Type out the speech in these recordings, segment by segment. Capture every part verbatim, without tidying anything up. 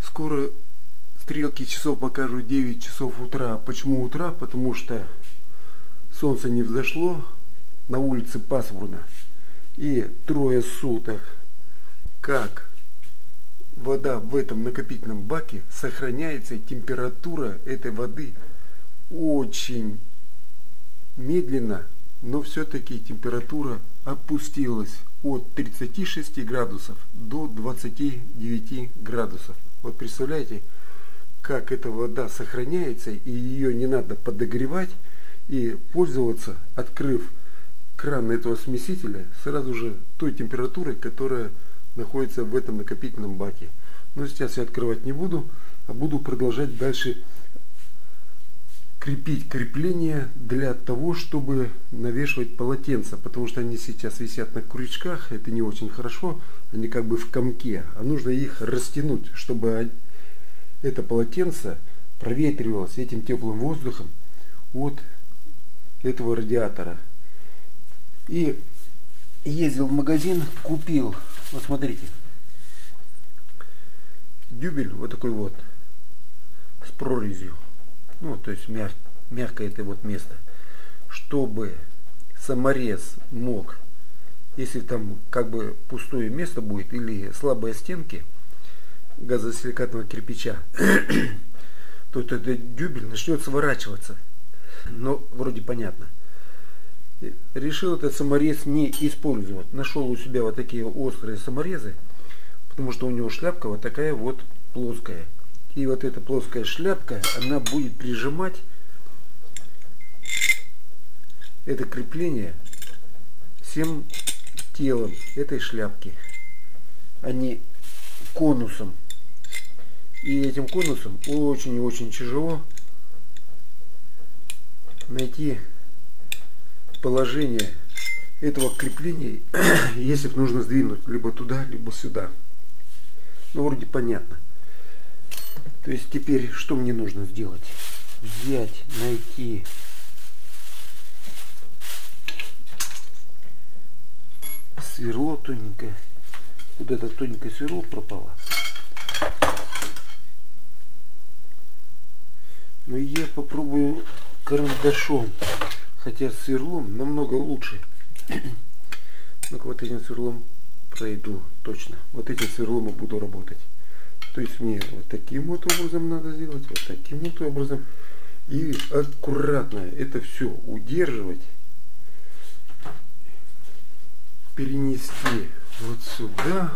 Скоро стрелки часов покажут девять часов утра. Почему утра? Потому что солнце не взошло, на улице пасмурно. И трое суток, как вода в этом накопительном баке, сохраняется температура этой воды очень медленно, но все-таки температура опустилась от тридцати шести градусов до двадцати девяти градусов. Вот представляете, как эта вода сохраняется, и ее не надо подогревать, и пользоваться, открыв кран этого смесителя, сразу же той температурой, которая находится в этом накопительном баке. Но сейчас я открывать не буду, а буду продолжать дальше крепить крепление для того, чтобы навешивать полотенца, потому что они сейчас висят на крючках, это не очень хорошо, они как бы в комке, а нужно их растянуть, чтобы это полотенце проветривалось этим теплым воздухом от этого радиатора. И ездил в магазин, купил, вот смотрите, дюбель вот такой вот с прорезью. Ну, то есть мяг, мягкое это вот место, чтобы саморез мог, если там как бы пустое место будет или слабые стенки газосиликатного кирпича, то этот дюбель начнет сворачиваться. Но вроде понятно. Решил этот саморез не использовать. Нашел у себя вот такие острые саморезы, потому что у него шляпка вот такая вот плоская. И вот эта плоская шляпка, она будет прижимать это крепление всем телом этой шляпки, а не конусом. И этим конусом очень и очень тяжело найти положение этого крепления, если нужно сдвинуть либо туда, либо сюда. Ну, вроде понятно. То есть теперь что мне нужно сделать? Взять, найти сверло тоненькое. Куда-то тоненькое сверло пропало. Но я попробую карандашом. Хотя с сверлом намного лучше. Ну-ка, вот этим сверлом пройду точно. Вот этим сверлом я буду работать. То есть мне вот таким вот образом надо сделать, вот таким вот образом. И аккуратно это все удерживать. Перенести вот сюда.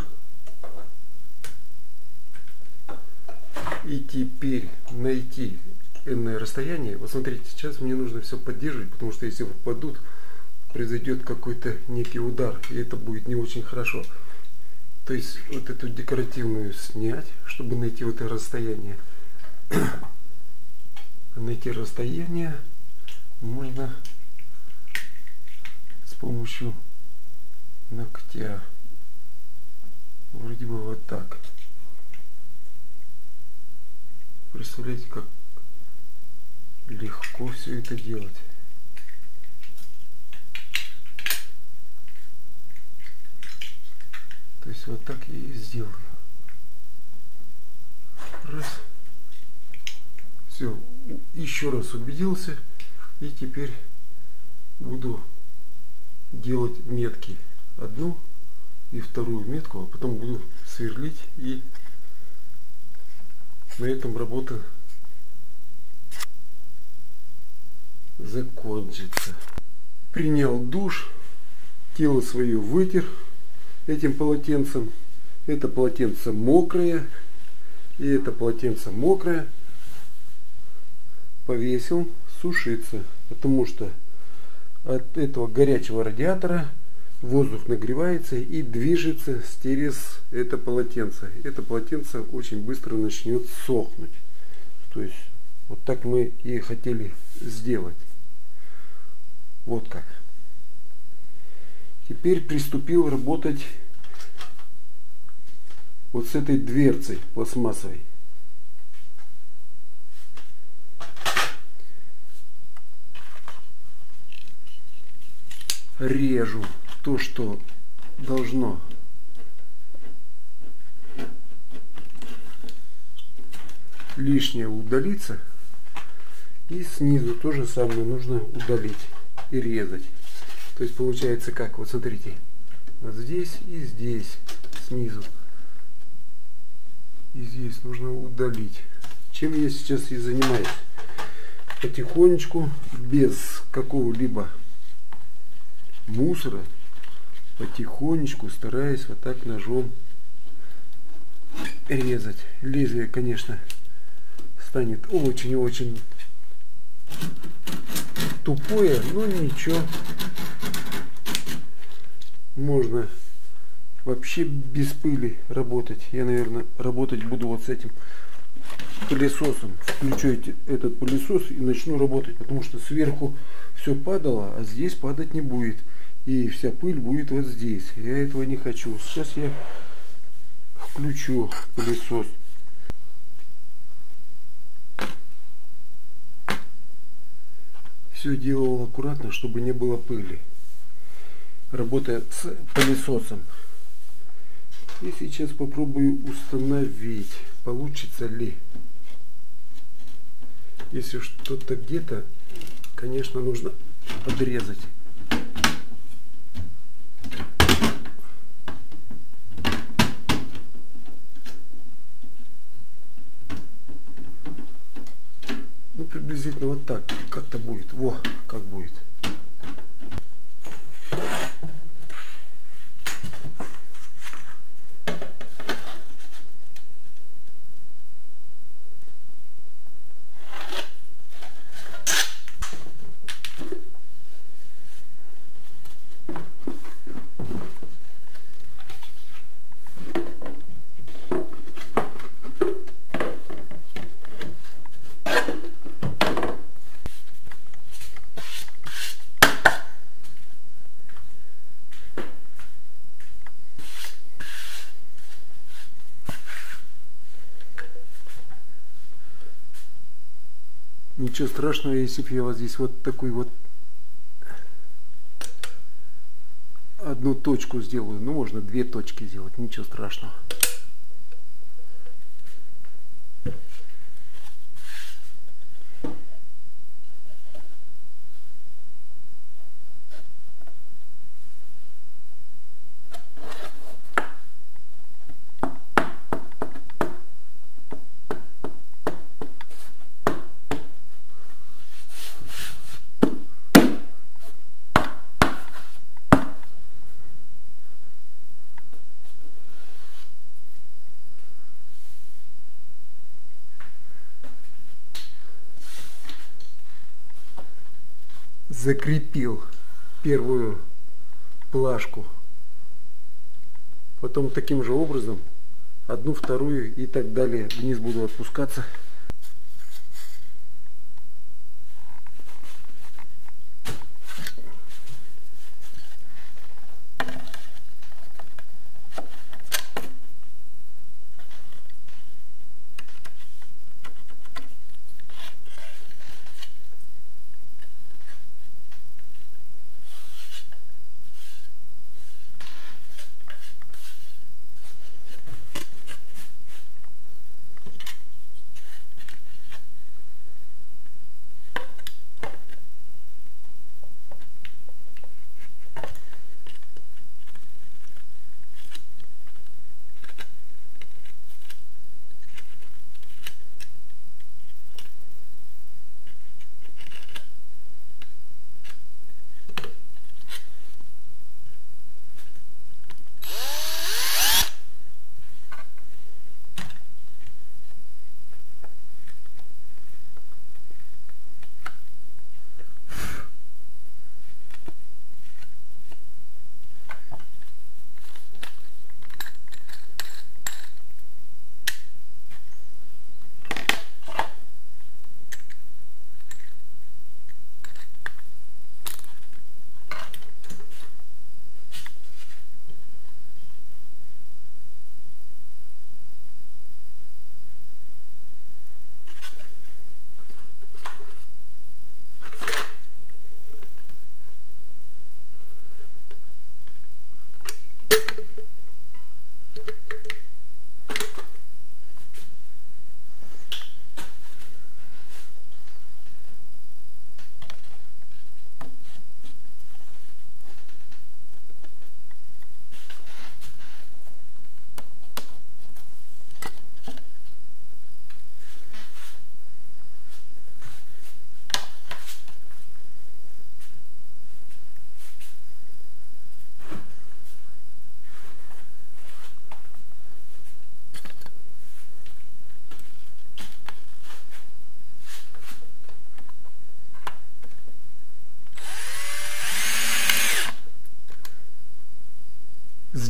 И теперь найти энное расстояние. Вот смотрите, сейчас мне нужно все поддерживать, потому что если попадут, произойдет какой-то некий удар, и это будет не очень хорошо. То есть вот эту декоративную снять, чтобы найти вот это расстояние. Найти расстояние можно с помощью ногтя. Вроде бы вот так. Представляете, как легко все это делать. То есть вот так я и сделаю. Раз. Все, еще раз убедился. И теперь буду делать метки. Одну и вторую метку, а потом буду сверлить, и на этом работа закончится. Принял душ, тело свое вытер этим полотенцем. Это полотенце мокрое, и это полотенце мокрое. Повесил сушиться, потому что от этого горячего радиатора воздух нагревается и движется через это полотенце. Это полотенце очень быстро начнет сохнуть. То есть вот так мы и хотели сделать. Вот как. Теперь приступил работать вот с этой дверцей пластмассовой. Режу то, что должно лишнее удалиться. И снизу то же самое нужно удалить и резать. То есть получается как? Вот смотрите. Вот здесь и здесь снизу. И здесь нужно удалить. Чем я сейчас и занимаюсь. Потихонечку, без какого-либо мусора, потихонечку стараюсь вот так ножом резать. Лезвие, конечно, станет очень-очень тупое, но ничего. Можно вообще без пыли работать. Я, наверное, работать буду вот с этим пылесосом. Включу этот пылесос и начну работать, потому что сверху все падало, а здесь падать не будет. И вся пыль будет вот здесь. Я этого не хочу. Сейчас я включу пылесос. Все делал аккуратно, чтобы не было пыли, работая с пылесосом. И сейчас попробую установить, получится ли. Если что-то где-то, конечно, нужно подрезать. Ну, приблизительно вот так как-то будет. Во, как будет. Ничего страшного, если бы я вот здесь вот такой вот одну точку сделаю. Ну, можно две точки сделать, ничего страшного. Закрепил первую плашку, потом таким же образом одну, вторую и так далее вниз буду отпускаться.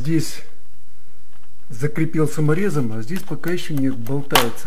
здесь закрепил саморезом, а здесь пока еще не болтается.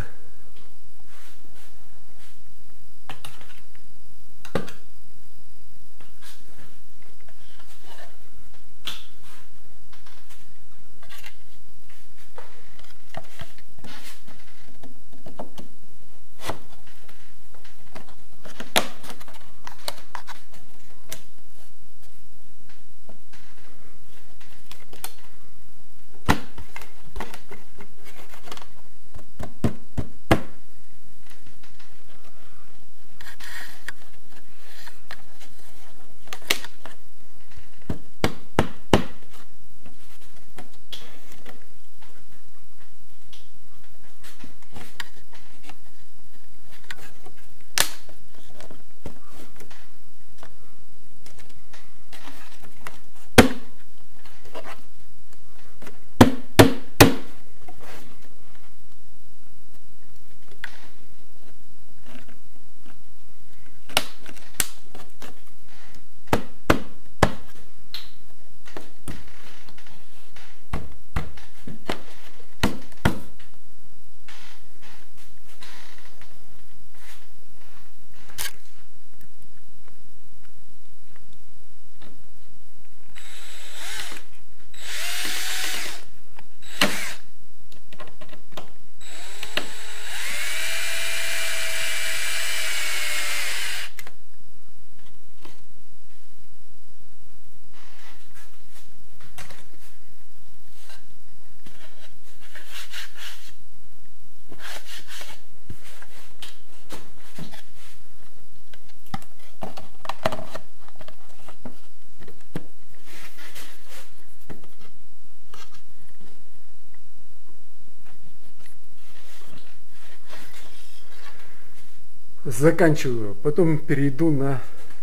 Заканчиваю, потом перейду на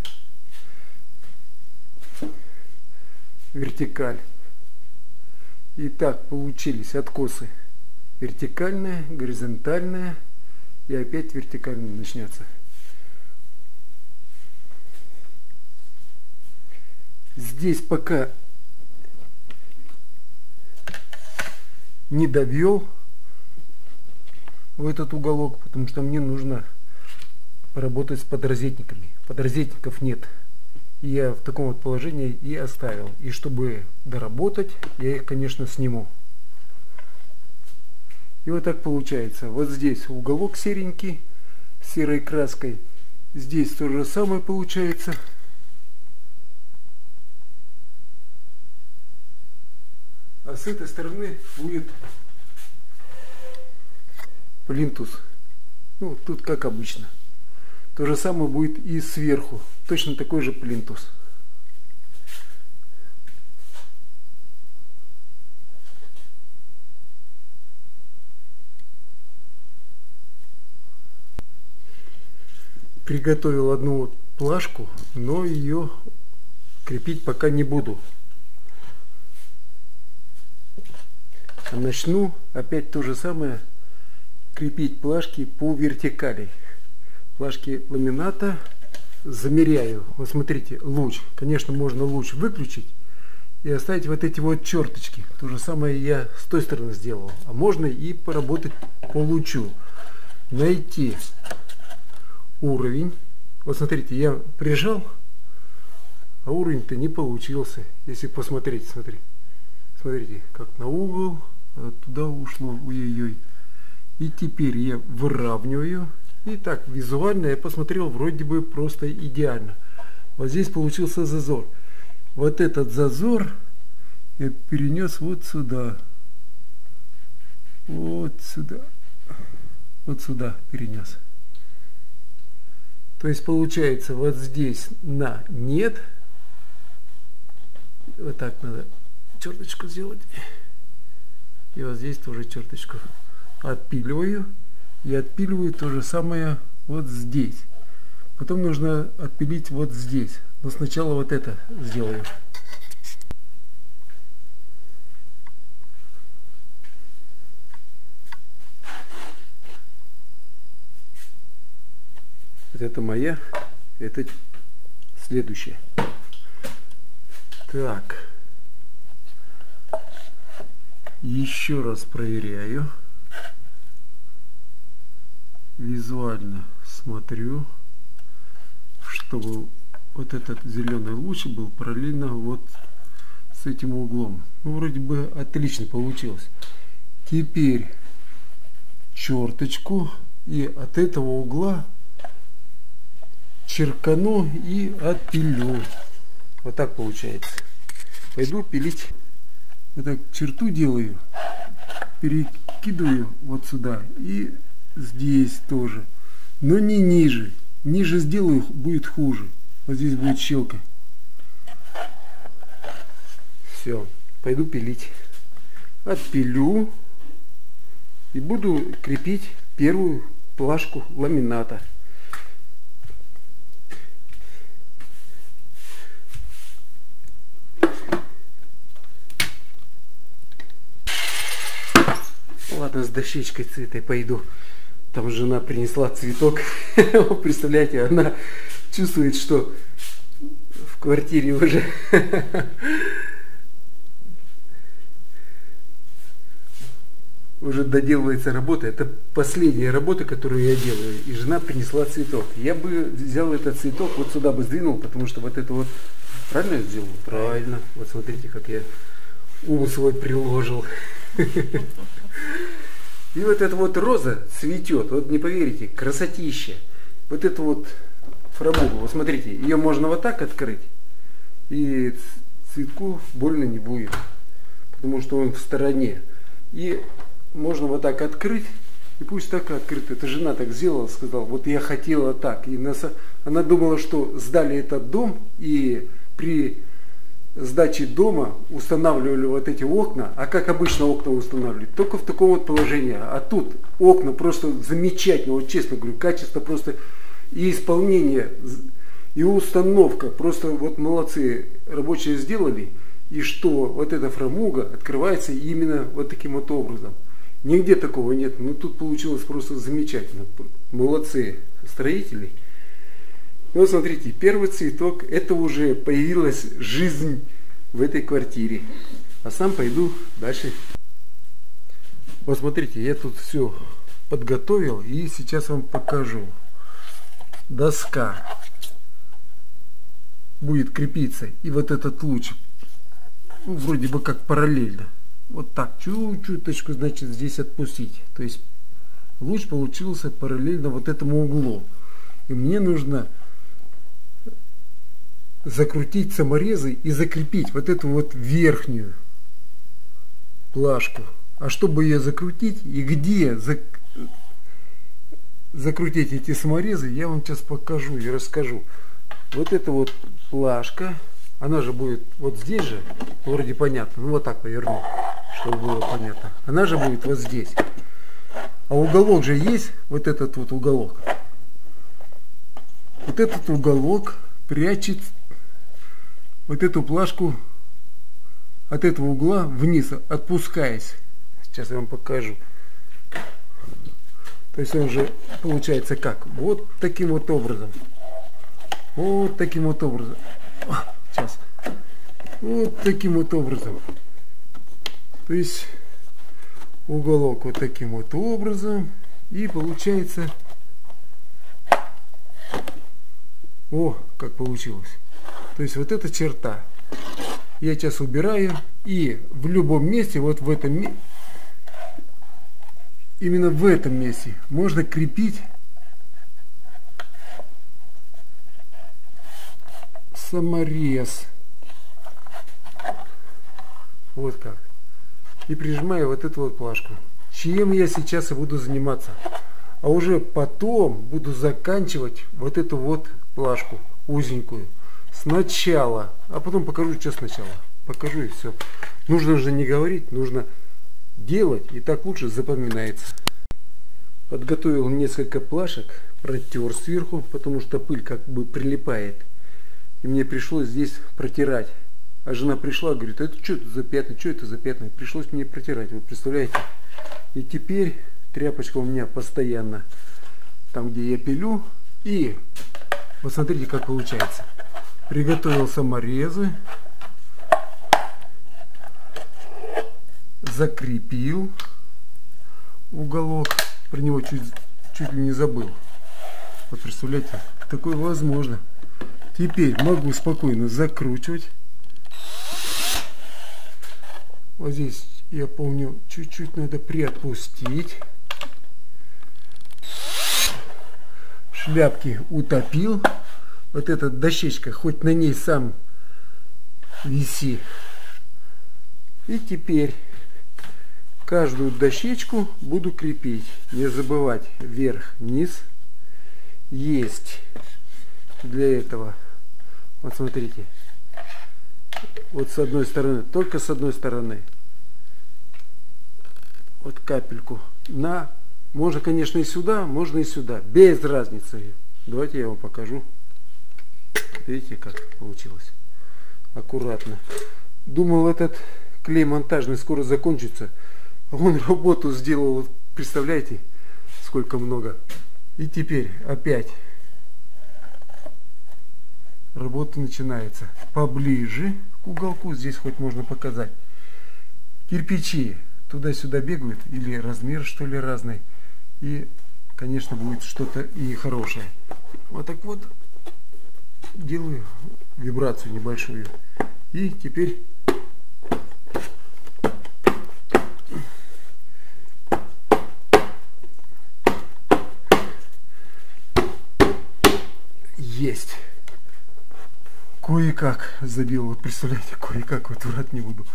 вертикаль. Итак, получились откосы. Вертикальная, горизонтальная и опять вертикальная начнется. Здесь пока не довел в этот уголок, потому что мне нужно поработать с подрозетниками. Подрозетников нет. И я в таком вот положении и оставил. И чтобы доработать, я их, конечно, сниму. И вот так получается. Вот здесь уголок серенький, серой краской. Здесь то же самое получается. А с этой стороны будет плинтус. Ну, тут как обычно. То же самое будет и сверху. Точно такой же плинтус. Приготовил одну вот плашку, но ее крепить пока не буду. А начну опять то же самое, крепить плашки по вертикали. Плашки ламината замеряю. Вот смотрите, луч. Конечно, можно луч выключить и оставить вот эти вот черточки. То же самое я с той стороны сделал. А можно и поработать по лучу. Найти уровень. Вот смотрите, я прижал, а уровень-то не получился. Если посмотреть, смотри. Смотрите, как на угол, а туда ушло, ой-ой-ой. И теперь я выравниваю. И так, визуально я посмотрел, вроде бы просто идеально. Вот здесь получился зазор. Вот этот зазор я перенес вот сюда. Вот сюда. Вот сюда перенес. То есть получается вот здесь на нет. Вот так надо черточку сделать. И вот здесь тоже черточку. Отпиливаю. И отпиливаю то же самое вот здесь. Потом нужно отпилить вот здесь. Но сначала вот это сделаю. Вот это моя, это следующая. Так. Еще раз проверяю. Визуально смотрю, чтобы вот этот зеленый луч был параллельно вот с этим углом. Ну, вроде бы отлично получилось. Теперь черточку и от этого угла черкану и отпилю. Вот так получается. Пойду пилить. Вот так черту делаю, перекидываю вот сюда и здесь тоже, но не ниже. Ниже сделаю, будет хуже. Вот здесь будет щелка. Все, пойду пилить. Отпилю и буду крепить первую плашку ламината. Ладно, с дощечкой этой пойду. Там жена принесла цветок. Представляете, она чувствует, что в квартире уже уже доделывается работа. Это последняя работа, которую я делаю. И жена принесла цветок. Я бы взял этот цветок, вот сюда бы сдвинул, потому что вот это вот... Правильно я сделал? Правильно. Вот смотрите, как я ум свой приложил. И вот эта вот роза цветет, вот не поверите, красотища. Вот это вот фрамуга, вот смотрите, ее можно вот так открыть, и цветку больно не будет, потому что он в стороне. И можно вот так открыть, и пусть так открыто. Это жена так сделала, сказала, вот я хотела так. И она думала, что сдали этот дом, и при сдачи дома устанавливали вот эти окна, а как обычно окна устанавливают, только в таком вот положении. А тут окна просто замечательно, вот честно говорю, качество просто и исполнение, и установка, просто вот молодцы, рабочие сделали, и что вот эта фрамуга открывается именно вот таким вот образом. Нигде такого нет, но тут получилось просто замечательно, молодцы строители. Ну, смотрите, первый цветок, это уже появилась жизнь в этой квартире. А сам пойду дальше. Вот смотрите, я тут все подготовил и сейчас вам покажу. Доска будет крепиться, и вот этот луч, ну, вроде бы как параллельно. Вот так, чуть-чуточку, значит, здесь отпустить. То есть луч получился параллельно вот этому углу. И мне нужно закрутить саморезы и закрепить вот эту вот верхнюю плашку. А чтобы ее закрутить и где зак... закрутить эти саморезы, я вам сейчас покажу и расскажу. Вот эта вот плашка, она же будет вот здесь же, вроде понятно, ну вот так поверну, чтобы было понятно. Она же будет вот здесь. А уголок же есть, вот этот вот уголок. Вот этот уголок прячет вот эту плашку от этого угла вниз, отпускаясь. Сейчас я вам покажу. То есть он же получается как? Вот таким вот образом. Вот таким вот образом. Сейчас. Вот таким вот образом. То есть уголок вот таким вот образом. И получается... О, как получилось. То есть вот эта черта. Я сейчас убираю. И в любом месте, вот в этом месте, именно в этом месте можно крепить саморез. Вот как. И прижимаю вот эту вот плашку. Чем я сейчас и буду заниматься. А уже потом буду заканчивать вот эту вот плашку узенькую. Сначала. А потом покажу, что сначала. Покажу и все. Нужно же не говорить, нужно делать. И так лучше запоминается. Подготовил несколько плашек. Протер сверху, потому что пыль как бы прилипает. И мне пришлось здесь протирать. А жена пришла, говорит, это что это за пятна, что это за пятна? Пришлось мне протирать, вы представляете? И теперь тряпочка у меня постоянно там, где я пилю. И вот смотрите, как получается. Приготовил саморезы. закрепил уголок, про него чуть, чуть ли не забыл. Вот представляете, такое возможно. Теперь могу спокойно закручивать. Вот здесь, я помню, чуть-чуть надо приотпустить. Шляпки утопил. Вот эта дощечка, хоть на ней сам виси. И теперь каждую дощечку буду крепить. Не забывать вверх-вниз. Есть для этого. Вот смотрите. Вот с одной стороны, только с одной стороны. Вот капельку. На, можно, конечно, и сюда, можно и сюда. Без разницы. Давайте я вам покажу. Видите, как получилось. Аккуратно. Думал, этот клей монтажный скоро закончится. А он работу сделал, вот, представляете, сколько много. И теперь опять работа начинается. Поближе к уголку, здесь хоть можно показать. Кирпичи туда-сюда бегают, или размер, что ли, разный. И, конечно, будет что-то и хорошее. Вот так вот делаю вибрацию небольшую. И теперь есть. Кое-как забил. Вот представляете, кое-как, вот врать не буду.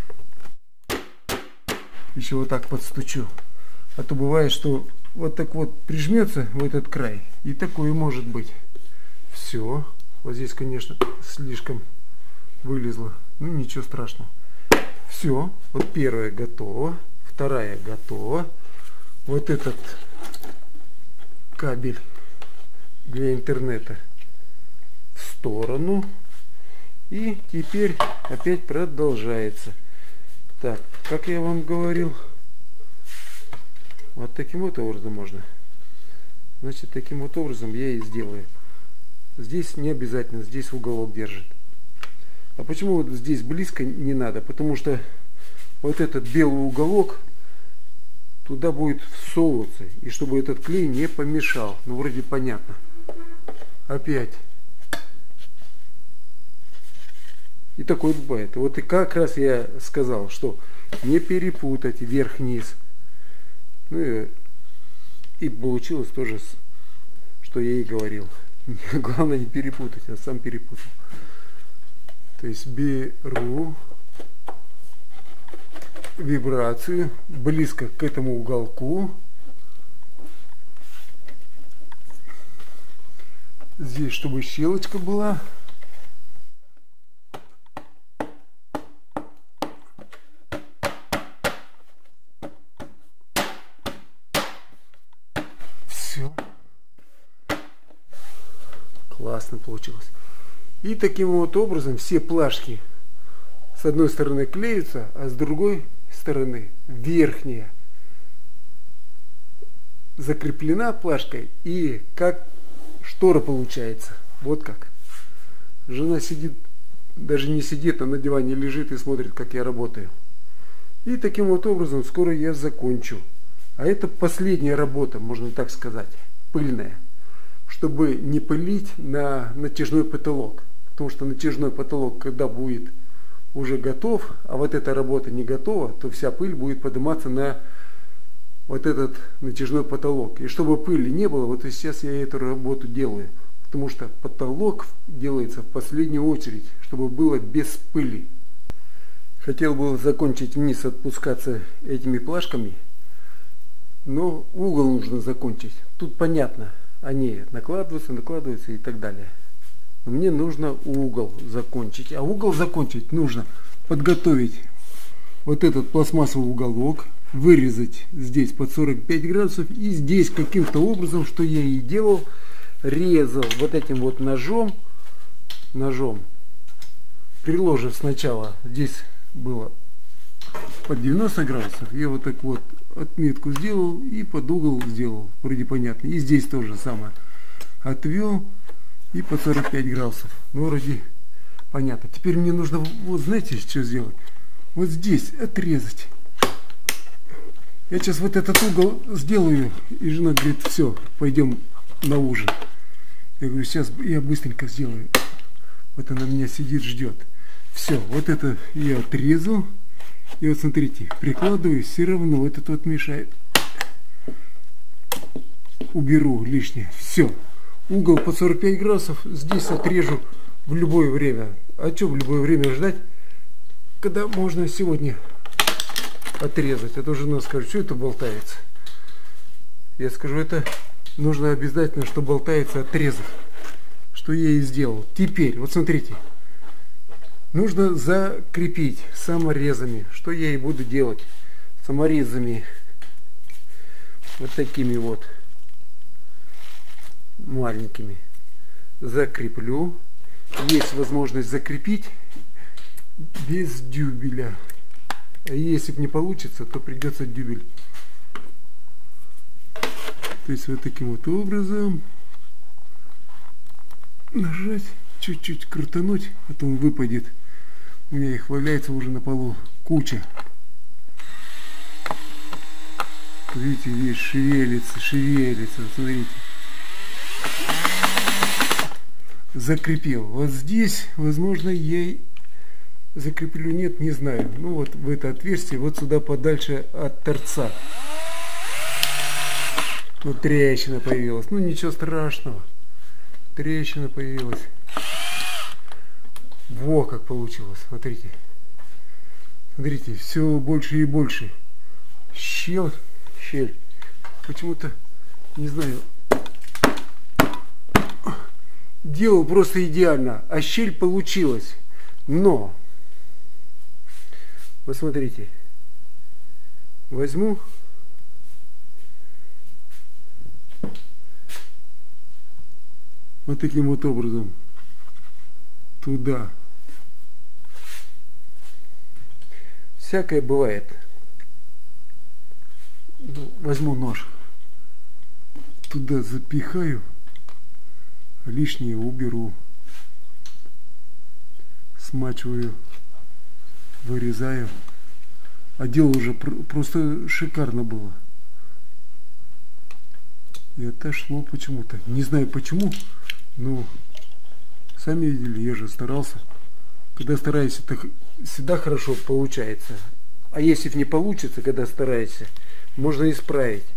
Еще вот так подстучу. А то бывает, что вот так вот прижмется в этот край. И такое может быть. Все. Вот здесь, конечно, слишком вылезло. Ну, ничего страшного. Все. Вот первая готова. Вторая готова. Вот этот кабель для интернета в сторону. И теперь опять продолжается. Так, как я вам говорил, вот таким вот образом можно. Значит, таким вот образом я и сделаю. Здесь не обязательно, здесь уголок держит. А почему вот здесь близко не надо? Потому что вот этот белый уголок туда будет всовываться. И чтобы этот клей не помешал. Ну, вроде понятно. Опять. И такое бывает. Вот и как раз я сказал, что не перепутать вверх-вниз. Ну и, и получилось тоже, что я и говорил. Главное не перепутать, а сам перепутал. То есть беру вибрацию близко к этому уголку. Здесь, чтобы щелочка была. Все. Классно получилось. И таким вот образом все плашки с одной стороны клеются, а с другой стороны верхняя закреплена плашкой, и как штора получается. Вот как. Жена сидит, даже не сидит, а на диване лежит и смотрит, как я работаю. И таким вот образом скоро я закончу. А это последняя работа, можно так сказать, пыльная, чтобы не пылить на натяжной потолок. Потому что натяжной потолок, когда будет уже готов, а вот эта работа не готова, то вся пыль будет подниматься на вот этот натяжной потолок. И чтобы пыли не было, вот сейчас я эту работу делаю. Потому что потолок делается в последнюю очередь, чтобы было без пыли. Хотел бы закончить вниз, отпускаться этими плашками, но угол нужно закончить. Тут понятно, они накладываются, накладываются и так далее. Но мне нужно угол закончить. А угол закончить нужно подготовить вот этот пластмассовый уголок, вырезать здесь под сорок пять градусов, и здесь каким-то образом, что я и делал, резал вот этим вот ножом, ножом, приложив сначала, здесь было под девяносто градусов, я вот так вот отметку сделал и под угол сделал, вроде понятно. И здесь тоже самое. Отвел и под сорок пять градусов. Ну, вроде понятно. Теперь мне нужно, вот знаете, что сделать? Вот здесь отрезать. Я сейчас вот этот угол сделаю, и жена говорит, все, пойдем на ужин. Я говорю, сейчас я быстренько сделаю. Вот она меня сидит, ждет. Все, вот это я отрезал. И вот смотрите, прикладываю, все равно вот это вот мешает. Уберу лишнее. Все. Угол под сорок пять градусов. Здесь отрежу в любое время. А что в любое время ждать? Когда можно сегодня отрезать. А то жена скажет, что это болтается. Я скажу, это нужно обязательно, что болтается, отрезать. Что я и сделал. Теперь, вот смотрите. Нужно закрепить саморезами. Что я и буду делать. Саморезами. Вот такими вот. Маленькими. Закреплю. Есть возможность закрепить без дюбеля. А если не получится, то придется дюбель. То есть вот таким вот образом нажать, чуть-чуть крутануть, а то он выпадет. У меня их валяется уже на полу куча. Видите, здесь шевелится, шевелится, смотрите. Закрепил. Вот здесь, возможно, я закреплю, нет, не знаю. Ну вот в это отверстие, вот сюда подальше от торца. Вот трещина появилась. Ну ничего страшного. Трещина появилась. Во как получилось. Смотрите. Смотрите, все больше и больше. Щель. Щель. Почему-то, не знаю, делал просто идеально. А щель получилась. Но, посмотрите. Возьму. Вот таким вот образом. Туда. Всякое бывает. Ну, возьму нож. Туда запихаю. Лишнее уберу. Смачиваю. Вырезаю. А дело уже просто шикарно было. И отошло почему-то. Не знаю почему. Ну, сами видели, я же старался. Когда стараешься, так всегда хорошо получается. А если не получится, когда стараешься, можно исправить.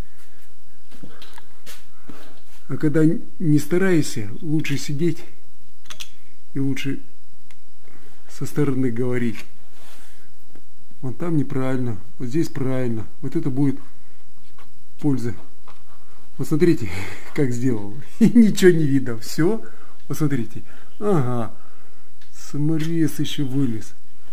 А когда не стараешься, лучше сидеть и лучше со стороны говорить. Вот там неправильно, вот здесь правильно. Вот это будет польза. Вот смотрите, как сделал. И ничего не видно. Все. Вот смотрите. Ага. Саморез еще вылез.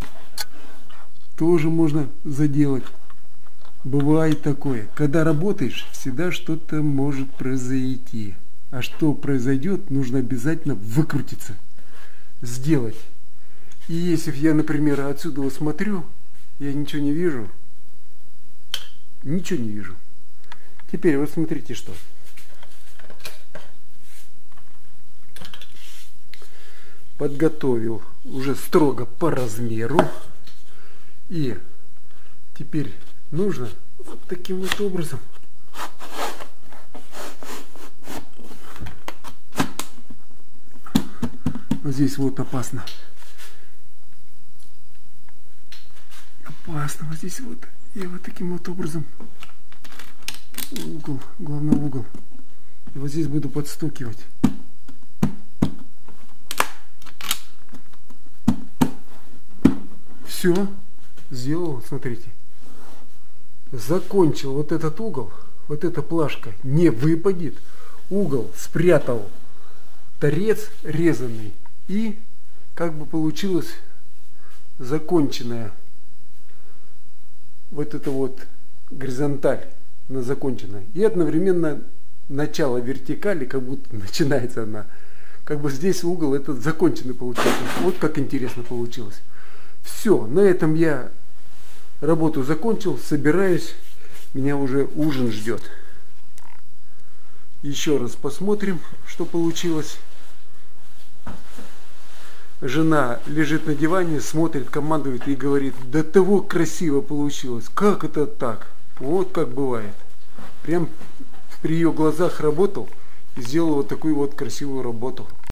Тоже можно заделать. Бывает такое. Когда работаешь, всегда что-то может произойти. А что произойдет, нужно обязательно выкрутиться. Сделать. И если я, например, отсюда вот смотрю, я ничего не вижу. Ничего не вижу. Теперь вот смотрите что. Подготовил уже строго по размеру. И теперь нужно вот таким вот образом вот здесь вот опасно. Опасно вот здесь вот. И вот таким вот образом угол, главный угол. И вот здесь буду подстукивать. Все. Сделал, смотрите. Закончил вот этот угол. Вот эта плашка не выпадет. Угол спрятал. Торец резанный. И как бы получилось законченная вот эта вот горизонталь. Она законченная. И одновременно начало вертикали, как будто начинается она. Как бы здесь угол этот законченный получился. Вот как интересно получилось. Все, на этом я работу закончил, собираюсь. Меня уже ужин ждет. Еще раз посмотрим, что получилось. Жена лежит на диване, смотрит, командует и говорит: до того красиво получилось. Как это так? Вот как бывает. Прям при ее глазах работал и сделал вот такую вот красивую работу.